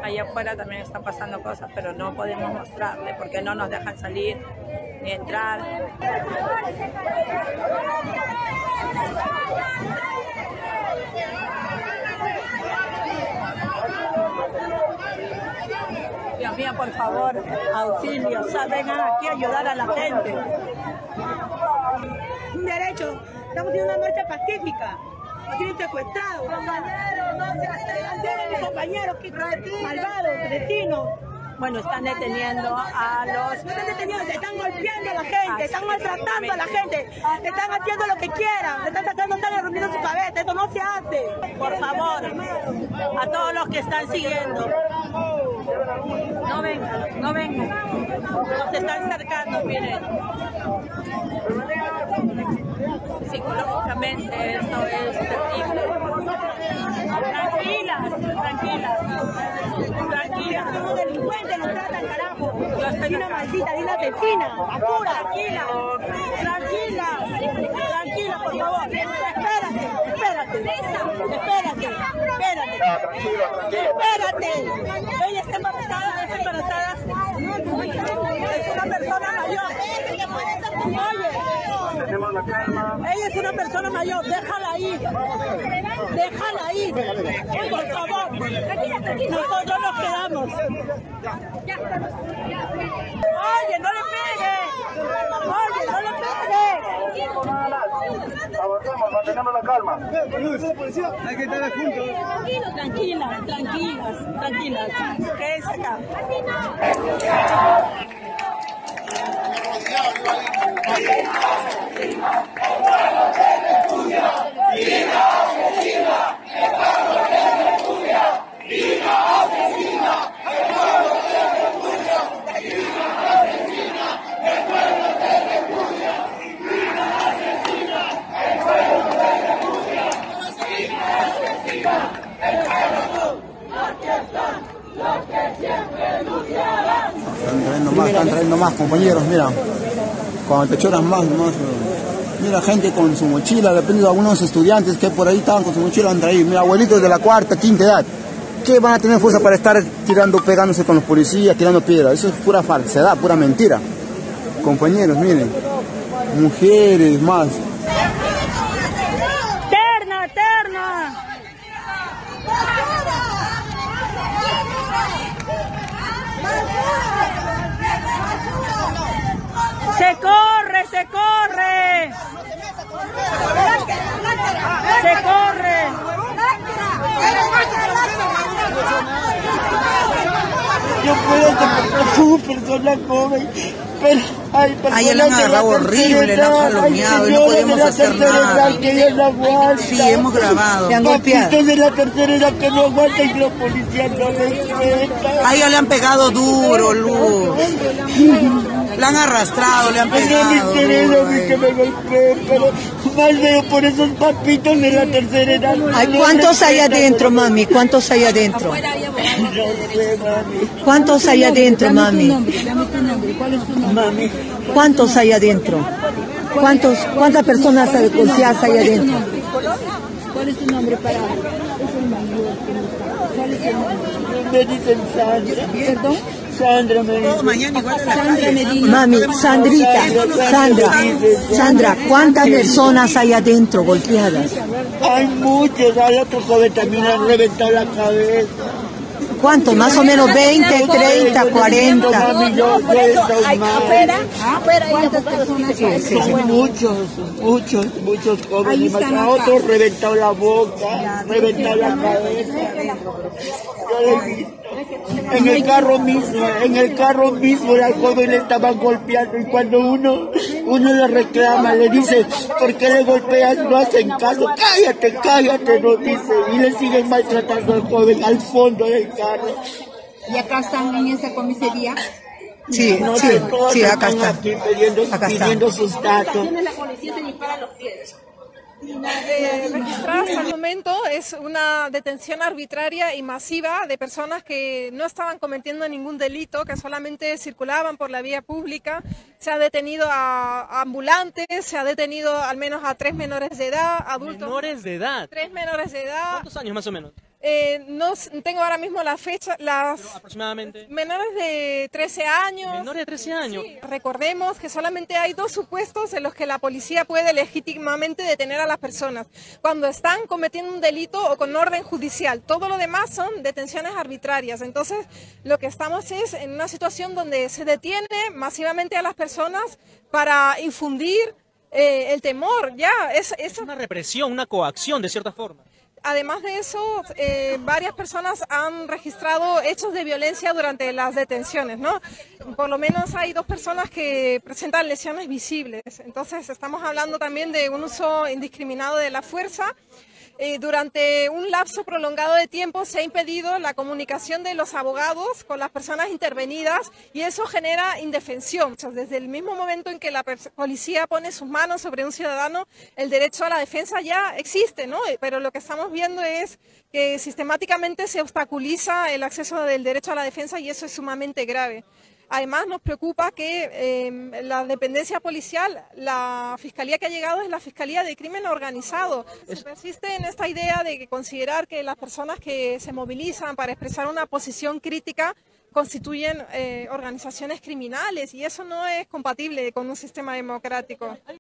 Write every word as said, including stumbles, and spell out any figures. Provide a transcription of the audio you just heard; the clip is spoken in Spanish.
allá afuera también están pasando cosas, pero no podemos mostrarle porque no nos dejan salir ni entrar. Dios mío, por favor, auxilio, o sea, vengan aquí a ayudar a la gente. Un derecho, estamos haciendo una marcha pacífica, nos tienen secuestrados. Compañeros, no se acerquen, mis compañeros, que malvados, cretinos. Bueno, están deteniendo a los... No están deteniendo, están golpeando a la gente, están maltratando a la gente, están haciendo lo que quieran, están sacando, están rompiendo su cabeza, esto no se hace. Por favor, a todos los que están siguiendo, no vengan, no vengan, nos están cercando, miren. Psicológicamente esto es terrible. Tranquilas, tranquilas, tranquilas. Los delincuentes nos tratan, carajo. Hay una maldita, hay una asesina, apura. Tranquila, tranquila, tranquila, por favor. Espérate, espérate, espérate, espérate, espérate. Ella está embarazada, está embarazada. Es una persona mayor. Oye, ella es una persona mayor, déjala ahí, déjala ahí, por favor, nosotros nos quedamos. Oye, no le pegues, oye, no le pegues. Avancemos, mantenemos la calma. Hay que estar juntos. Tranquilas, tranquilas, tranquilas, quédense acá. Están trayendo más, están trayendo más compañeros, mira, cuando te choras más, más, mira gente con su mochila, depende de algunos estudiantes que por ahí estaban con su mochila, han traído, mira, abuelitos de la cuarta, quinta edad, que van a tener fuerza para estar tirando, pegándose con los policías, tirando piedras, eso es pura falsedad, pura mentira, compañeros, miren, mujeres, más. ¡Terna, terna! Se corre, se corre. Se corre. Yo puedo que su persona joven, pero hay personas Ay, la han agarrado horrible, la han jaloneado y no podemos hacer nada. Sí, hemos grabado. Le han golpeado. De la tercera edad que no aguanta y los policías no respetan. A ella le han pegado duro, Luz. La han arrastrado, le han pegado. No me interesa a mí que me golpeen, pero mal veo por esos papitos de la tercera edad. Ay, ¿cuántos hay adentro, mami? ¿Cuántos hay adentro? No sé, mami. ¿Cuántos hay adentro, mami? Mami. ¿Cuántos hay adentro? ¿Cuántos, ¿Cuántas personas policías hay adentro? ¿Cuál es tu nombre para...? Me dicen Sandra. ¿Perdón? Sandra me dice. Mañana igual Sandra Medina. Mami, Sandrita, Sandra, Sandra, ¿cuántas personas hay adentro golpeadas? Hay muchos, hay otro joven también le han reventado la cabeza. ¿Cuántos? Más o menos veinte, treinta, cuarenta. Mami, yo sé, son más. ¿Cuántas personas hay? Son muchos, muchos, muchos jóvenes. A otros reventado la boca, reventado la cabeza. Yo le he visto. En el carro mismo, en el carro mismo al joven le estaban golpeando y cuando uno, uno le reclama, le dice, ¿por qué le golpeas? No hacen caso, cállate, cállate, no dice, y le siguen maltratando al joven al fondo del carro. ¿Y acá están en esta comisaría? Sí, No sí, sé, todos sí, acá están está. aquí pidiendo, Acá está. pidiendo sus datos. La policía se dispara los pies. Eh, registrada hasta el momento es una detención arbitraria y masiva de personas que no estaban cometiendo ningún delito, que solamente circulaban por la vía pública. Se ha detenido a ambulantes, se ha detenido al menos a tres menores de edad, adultos. ¿Menores de edad? Tres menores de edad. ¿Cuántos años más o menos? Eh, no tengo ahora mismo la fecha, las Pero aproximadamente. menores de trece años. Menores de trece años. Sí, recordemos que solamente hay dos supuestos en los que la policía puede legítimamente detener a las personas, cuando están cometiendo un delito o con orden judicial. Todo lo demás son detenciones arbitrarias. Entonces, lo que estamos es en una situación donde se detiene masivamente a las personas para infundir eh, el temor. Ya, es, es... es una represión, una coacción de cierta forma. Además de eso, eh, varias personas han registrado hechos de violencia durante las detenciones, ¿no? Por lo menos hay dos personas que presentan lesiones visibles. Entonces, estamos hablando también de un uso indiscriminado de la fuerza. Eh, durante un lapso prolongado de tiempo se ha impedido la comunicación de los abogados con las personas intervenidas y eso genera indefensión. Desde el mismo momento en que la policía pone sus manos sobre un ciudadano, el derecho a la defensa ya existe, ¿no? Pero lo que estamos viendo es que sistemáticamente se obstaculiza el acceso del derecho a la defensa y eso es sumamente grave. Además, nos preocupa que eh, la dependencia policial, la fiscalía que ha llegado es la Fiscalía de Crimen Organizado. Se persiste en esta idea de considerar que las personas que se movilizan para expresar una posición crítica constituyen eh, organizaciones criminales y eso no es compatible con un sistema democrático.